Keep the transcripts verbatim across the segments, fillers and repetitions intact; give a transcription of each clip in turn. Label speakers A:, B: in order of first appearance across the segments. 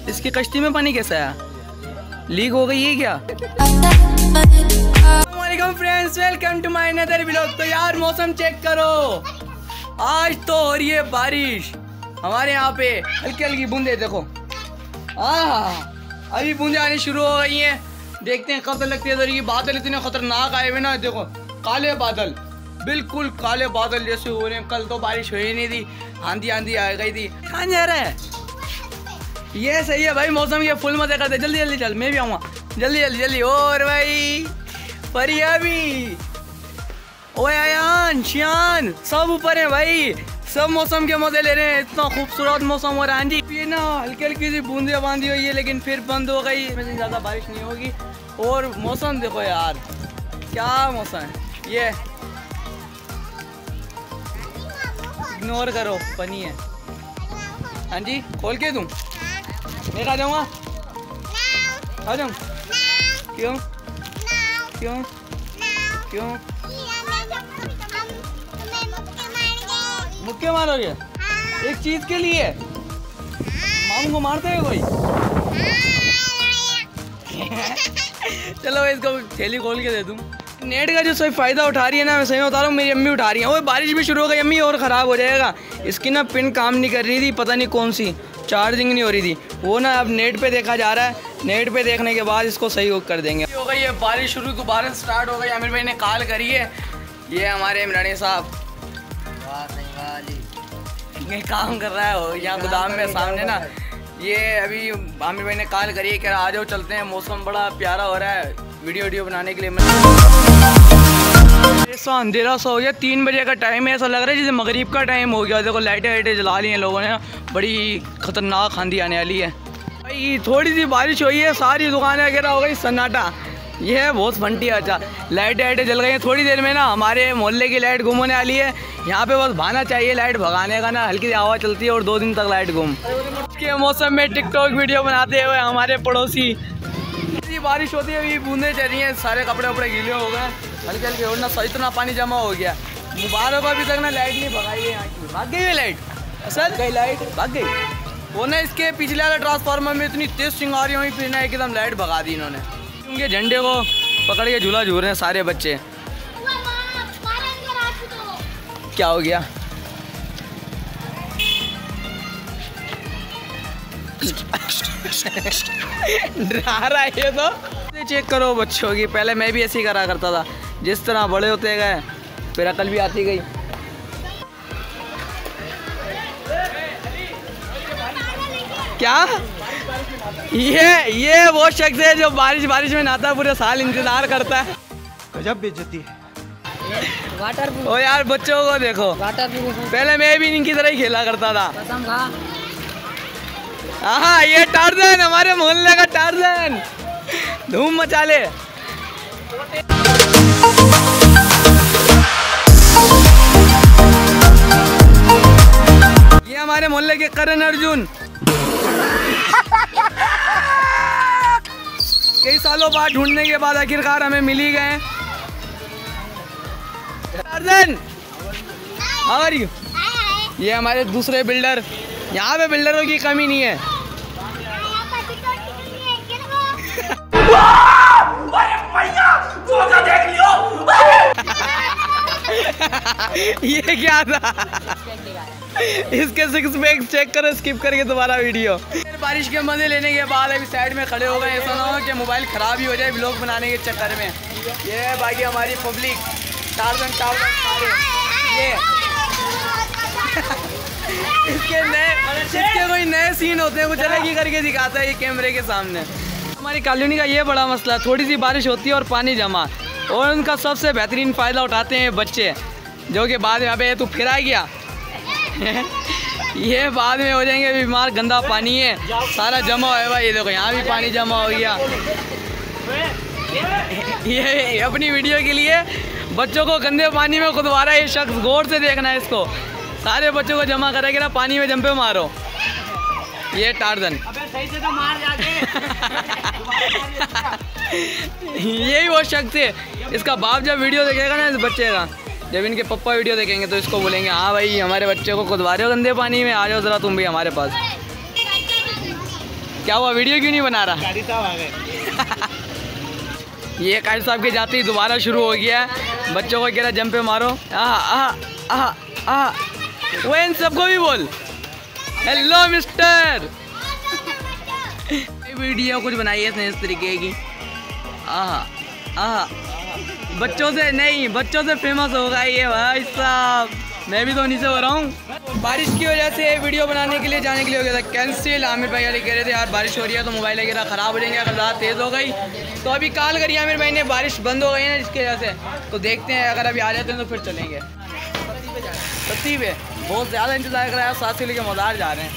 A: इसकी कश्ती में पानी कैसा आया? लीक हो गई है क्या? वालेकुम friends, welcome to my another vlog. तो यार मौसम चेक करो, आज तो हो रही है बारिश हमारे यहाँ पे, हल्की हल्की बूंदे देखो। हाँ अभी बूंदे आनी शुरू हो गई हैं, देखते हैं कब तक लगती है। तो ये बादल इतने खतरनाक आए हुए ना, देखो काले बादल, बिल्कुल काले बादल जैसे हो रहे हैं। कल तो बारिश हुई नहीं थी, आंधी आंधी आ गई थी। कहाँ जा रहा है? ये सही है भाई, मौसम ये फुल मजे करते। जल्दी जल्दी चल, मैं भी आऊँगा, जल्दी जल्दी जल्दी। और भाई परिया भी, ओए आयान शियान सब ऊपर है भाई, सब मौसम के मजे ले रहे हैं। इतना खूबसूरत मौसम हो रहा है जी। ये ना हल्की हल्की सी बूंदे बांधी हुई है, लेकिन फिर बंद हो गई। इसमें ज़्यादा बारिश नहीं होगी। और मौसम देखो यार, क्या मौसम है ये, इग्नोर करो, फनी है। हाँ जी खोल के दूँ, मैं खा जाऊँगा, खा जाऊँ? क्यों क्यों क्यों मुक्के मारोगे? एक चीज के लिए मामू को मारते हैं कोई? चलो इसको थैली खोल के दे दूँ। नेट का जो सही फायदा उठा रही है ना, मैं सही बता रहा हूँ, मेरी अम्मी उठा रही है। वो बारिश भी शुरू हो गई अम्मी, और ख़राब हो जाएगा। इसकी ना पिन काम नहीं कर रही थी, पता नहीं कौन सी, चार्जिंग नहीं हो रही थी। वो ना अब नेट पे देखा जा रहा है, नेट पे देखने के बाद इसको सही कर देंगे। हो गई है बारिश शुरू, तो बारिश स्टार्ट हो गई। आमिर भाई ने कॉल करी है, ये हमारे इमरानी साहब ये काम कर रहा है यहाँ गोदाम में सामने ना। ये अभी आमिर भाई ने कॉल करी है, कह रहा आ जाओ चलते हैं, मौसम बड़ा प्यारा हो रहा है वीडियो वीडियो बनाने के लिए। ऐसा अंधेरा सा हो गया, तीन बजे का टाइम है, ऐसा लग रहा है जैसे मगरिब का टाइम हो गया। देखो लाइटें वाइटें जला ली हैं लोगों ने, बड़ी खतरनाक आंधी आने वाली है भाई। थोड़ी सी बारिश हुई है, सारी दुकानें वगैरह हो गई सन्नाटा। ये है बहुत फंटी। अच्छा लाइटें वाइटें जल गई हैं, थोड़ी देर में ना हमारे मोहल्ले की लाइट गुम होने वाली है। यहाँ पे बस भाना चाहिए लाइट भगाने का ना, हल्की सी हवा चलती है और दो दिन तक लाइट गुम। के मौसम में टिकटॉक वीडियो बनाते हुए हमारे पड़ोसी, बारिश होती है, अभी बूंदें चल रही हैं, सारे कपड़े वपड़े गीले हो गए हल्के हल्के, और ना इतना पानी जमा हो गया। मुबारक अभी तक ना लाइट नहीं भगाई है यहाँ की। भाग गई है लाइट, असल गई लाइट भाग गई। वो ना इसके पिछले वाले ट्रांसफार्मर में इतनी तेज चिंगारी हुई, फिर ना एकदम लाइट भगा दी इन्होंने। उनके झंडे को पकड़ के झूला झूल रहे हैं सारे बच्चे। क्या हो गया? डरा रहा है ये तो। चेक करो बच्चों की, पहले मैं भी ऐसे ही करा करता था, जिस तरह बड़े होते गए फिर अकल भी आती गई। क्या ये ये वो शख्स है जो बारिश बारिश में नहाता है, पूरे साल इंतजार करता है।
B: गजब बेइज्जती है।
A: वाटर ओ यार बच्चों को देखो, पहले मैं भी इनकी तरह ही खेला करता था। हाँ ये टार्जन, हमारे मोहल्ले का टार्जन, धूम मचा ले। ये हमारे मोहल्ले के करण अर्जुन, कई सालों बाद ढूंढने के बाद आखिरकार हमें मिल ही गए। Tarzan how are you? ये हमारे दूसरे बिल्डर, यहाँ पे बिल्डरों की कमी नहीं है। देख लियो। ये क्या था? इसके सिक्स पैक चेक करो, स्किप करके दोबारा वीडियो। बारिश के मजे लेने के बाद अभी साइड में खड़े हो गए, ऐसा ना हो कि मोबाइल खराब ही हो जाए व्लॉग बनाने के चक्कर में। ये बाकी हमारी पब्लिक, टार्जन टार्जन सारे ये इसके नए इसके कोई नए सीन होते हैं, कुछ अलग ही करके दिखाता है ये कैमरे के सामने। हमारी कॉलोनी का ये बड़ा मसला है, थोड़ी सी बारिश होती है और पानी जमा, और उनका सबसे बेहतरीन फ़ायदा उठाते हैं बच्चे, जो कि बाद में यहाँ पे तू फिर आ गया ये बाद में हो जाएंगे बीमार। गंदा पानी है सारा जमा हुआ है भाई, ये देखो यहाँ भी पानी जमा हो गया। ये अपनी वीडियो के लिए बच्चों को गंदे पानी में खुदवा रहा है ये शख्स, गौर से देखना है इसको। सारे बच्चों को जमा करेगा ना, पानी में जंपे मारो। ये टार्जन सही से तो मार जाके यही वो शख्स है, इसका बाप जब वीडियो देखेगा ना इस बच्चे का, जब इनके पप्पा वीडियो देखेंगे तो इसको बोलेंगे हाँ भाई हमारे बच्चे को खुदवा रहे हो गंदे पानी में, आ जाओ ज़रा तुम भी हमारे पास। क्या हुआ, वीडियो क्यों नहीं बना रहा?
B: गाड़ी साहब आ गए।
A: ये कारी साहब के जाते ही दोबारा शुरू हो गया है। बच्चों को कह रहा जंप पे मारो। आ आ आ आ वो इन सबको भी बोल हेलो मिस्टर। वीडियो कुछ बनाई है इस तरीके की। आहा आहा बच्चों से नहीं, बच्चों से फेमस होगा ये भाई साहब। मैं भी तो नीचे हो रहा हूँ। बारिश की वजह से वीडियो बनाने के लिए जाने के लिए हो गया था कैंसिल। आमिर भाई वाले कह रहे थे यार बारिश हो रही है तो मोबाइल वगैरह ख़राब हो जाएंगे अगर ज़्यादा तेज़ हो गई। तो अभी कॉल करिए आमिर भाई ने, बारिश बंद हो गई है जिसकी वजह से। तो देखते हैं अगर अभी आ जाते हैं तो फिर चलेंगे। सत्ती पे बहुत ज़्यादा इंतज़ार कर रहा है, साथ से लेके मज़ार जा रहे हैं।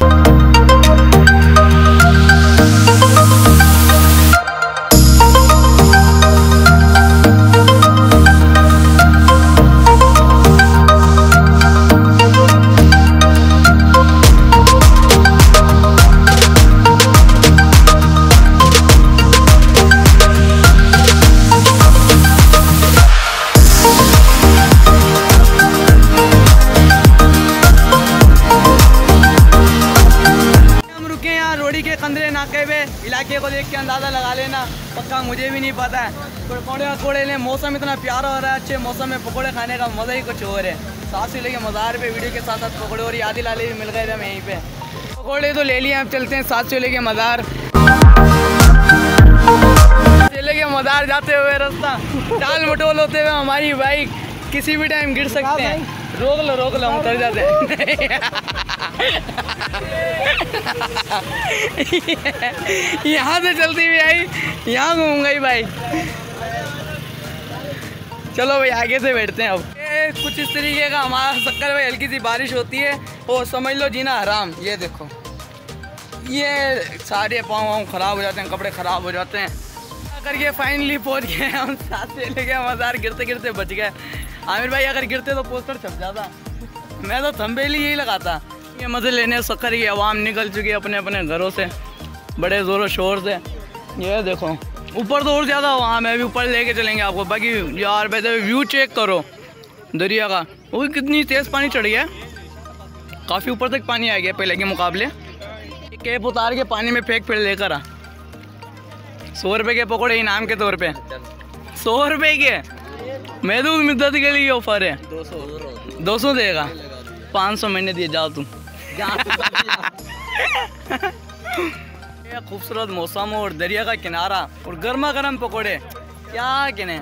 A: कंदरे नाके पे इलाके को देख के अंदाज़ा लगा लेना, पक्का मुझे भी नहीं पता है। पकौड़े वकौड़े ले, मौसम इतना प्यारा हो रहा है, अच्छे मौसम में पकौड़े खाने का मज़ा ही कुछ और है। साथ से लेके मज़ार पे वीडियो के साथ साथ पकौड़े और यादी लाले भी मिल गए थे हमें यहीं पे। पकौड़े तो ले लिए, अब चलते हैं साथ से लेके मज़ार। लेके मज़ार जाते हुए रास्ता टाल मटोल होते हुए हमारी बाइक किसी भी टाइम गिर सकते हैं। रोक लो रोक लो, हम उतर जाते हैं। यहाँ से चलती हुई आई, यहाँ घूमूंगा ही भाई। चलो भाई आगे से बैठते हैं। अब ये कुछ इस तरीके का हमारा शक्कर भाई, हल्की सी बारिश होती है और समझ लो जीना हराम। ये देखो ये सारे पाँव वाँव ख़राब हो जाते हैं, कपड़े ख़राब हो जाते हैं। करके फाइनली पहुँच गए हम, साथ से लेके मज़ार। गिरते गिरते बच गए। आमिर भाई अगर गिरते तो पोस्टर छप जाता, मैं तो थंबनेल यही लगाता। ये मज़े लेने शक्कर की आवाम निकल चुकी है अपने अपने घरों से बड़े ज़ोरों शोर से। ये देखो ऊपर तो और ज़्यादा, वहाँ मैं भी ऊपर लेके चलेंगे आपको। बाकी यार वैसे व्यू चेक करो दरिया का, वो कितनी तेज़ पानी चढ़ गया, काफ़ी ऊपर तक पानी आ गया पहले के मुकाबले। कैप उतार के पानी में फेंक फिर लेकर आ। सौ रुपये के पकौड़े इनाम के तौर पे, सौ रुपये के। महदूद मिद्दत के लिए ऑफर है, दो सौ देगा, पाँच सौ महीने दिए। जाओ तुम। खूबसूरत मौसम और दरिया का किनारा और गर्मा गर्म पकौड़े, क्या कहने।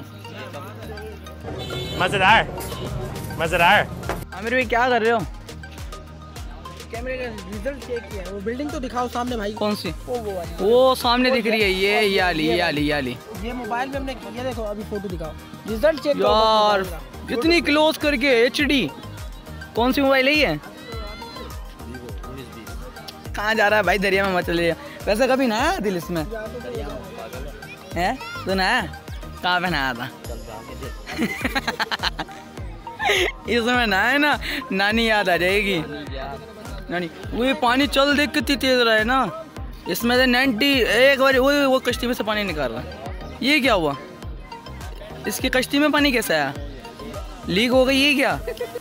B: मजेदार मजेदार।
A: आमिर भाई क्या कर रहे हो?
C: कैमरे का रिजल्ट चेक किया। वो बिल्डिंग तो दिखाओ सामने भाई।
A: कौन सी?
C: वो वो वाली,
A: वो सामने दिख रही है। ये ये वाली ये वाली ये वाली।
C: ये मोबाइल में हमने किया, देखो अभी फोटो दिखाओ, रिजल्ट चेक
A: यार इतनी क्लोज करके एच डी। कौन सी मोबाइल है ये? कहाँ जा रहा है भाई, दरिया में मत चलिए। वैसे कभी नहाया दिल इसमें है तो नहाया? कहाँ पे नहाया था? इसमें नहाए ना, नानी याद आ जाएगी। नानी वो ये पानी चल देख कितनी तेज रहा है ना, इसमें से नाइन्टी एक बार वो वो कश्ती में से पानी निकाल रहा है। ये क्या हुआ? इसकी कश्ती में पानी कैसे आया? लीक हो गई ये क्या?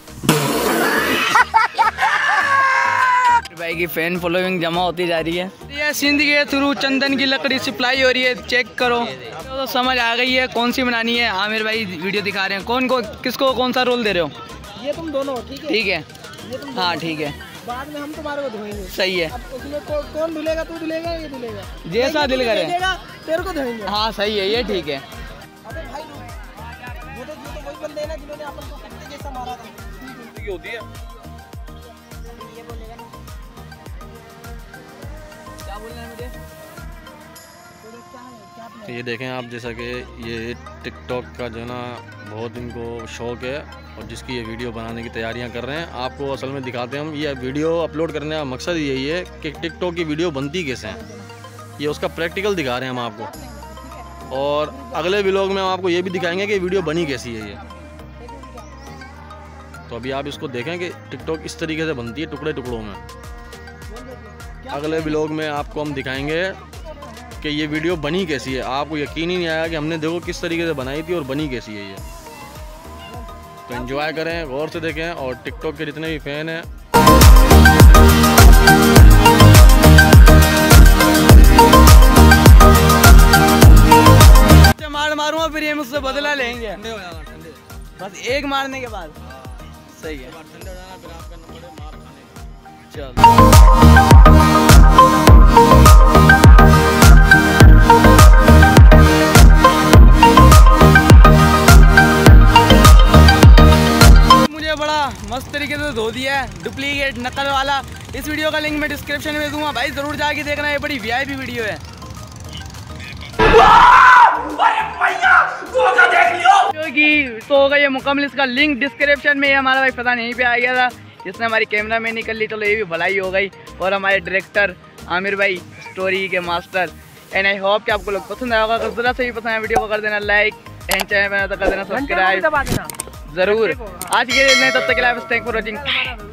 A: भाई की फैन फॉलोइंग जमा होती जा रही है। ये सिंध के थ्रू चंदन की लकड़ी सप्लाई हो रही है, चेक करो। तो समझ आ गई है कौन सी बनानी है। आमिर भाई वीडियो दिखा रहे हैं। कौन को किसको कौन सा रोल दे रहे हो?
C: ये तुम दोनों, ठीक है?
A: ठीक है,
C: ये तुम
A: हाँ ठीक है,
C: बाद में हम तुम्हारे को धोएंगे।
A: सही है।
C: अब उसमें को, कौन धुलेगा? तू धुलेगा ये धुलेगा?
A: जैसा दिल करे।
C: तेरे को धोएंगे।
A: हाँ सही है, ये ठीक है।
C: अबे भाई वो तो वो तो वही बंदे हैं ना जिन्होंने अपन को कुत्ते जैसा मारा था।
B: होती है
C: ये बोलेगा ना,
A: क्या बोलना है मुझे?
B: तो ये देखें आप, जैसा कि ये टिकटॉक का जो है ना बहुत इनको शौक़ है और जिसकी ये वीडियो बनाने की तैयारियां कर रहे हैं। आपको असल में दिखाते हैं हम। ये वीडियो अपलोड करने का मकसद यही है कि टिकटॉक की वीडियो बनती कैसे है, ये उसका प्रैक्टिकल दिखा रहे हैं हम आपको। और अगले व्लॉग में हम आपको ये भी दिखाएंगे कि वीडियो बनी कैसी है ये। तो अभी आप इसको देखें कि टिकटॉक इस तरीके से बनती है, टुकड़े टुकड़ों में। अगले व्लॉग में आपको हम दिखाएंगे कि ये वीडियो बनी कैसी है। आपको यकीन ही नहीं आया कि हमने देखो किस तरीके से बनाई थी और बनी कैसी है ये। तो एंजॉय करें, गौर से देखें। और टिकटॉक के जितने भी फैन हैं
A: तो बदला लेंगे,
B: ठंडे हो जाना, ठंडे
A: बस एक मारने के बाद। सही है,
B: ठंडे हो जाना, फिर आपका नंबर है मार खाने का।
A: चलो मुझे बड़ा मस्त तरीके से धो दिया है, डुप्लीकेट नकल वाला। इस वीडियो का लिंक मैं डिस्क्रिप्शन में दूंगा भाई, जरूर जाके देखना, ये बड़ी वीआईपी वीडियो है। क्योंकि तो होगा ये मुकम्मल, इसका लिंक डिस्क्रिप्शन में है। हमारा भाई पता नहीं पे आ गया था, जिसने हमारी कैमरा मैन निकल ली, चलो ये भी भलाई हो गई। और हमारे डायरेक्टर आमिर भाई, स्टोरी के मास्टर। एंड आई होप कि आपको लोग पसंद आया होगा। अगर जरा से भी पसंद आया वीडियो को कर देना लाइक, एंड चैनल पर तो कर देना सब्सक्राइब जरूर। आज के लिए तब तक के लिए थैंक फॉर वॉचिंग।